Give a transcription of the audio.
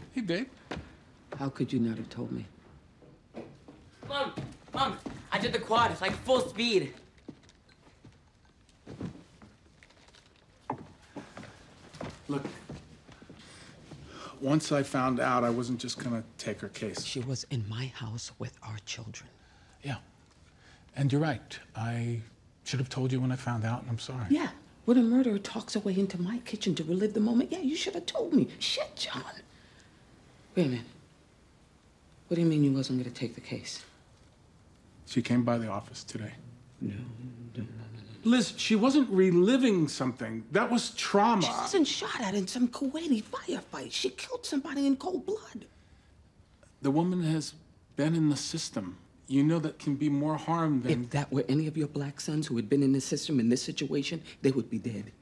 Hey, babe. How could you not have told me? Mom, I did the quad. It's like full speed. Look, once I found out, I wasn't just gonna take her case. She was in my house with our children. Yeah. And you're right. I should have told you when I found out, and I'm sorry. Yeah. When a murderer talks away into my kitchen to relive the moment, yeah, you should have told me. Shit, John. Wait a minute. What do you mean you wasn't gonna take the case? She came by the office today. No. Liz, she wasn't reliving something. That was trauma. She wasn't shot at in some Kuwaiti firefight. She killed somebody in cold blood. The woman has been in the system. You know that can be more harm than... If that were any of your black sons who had been in the system in this situation, they would be dead.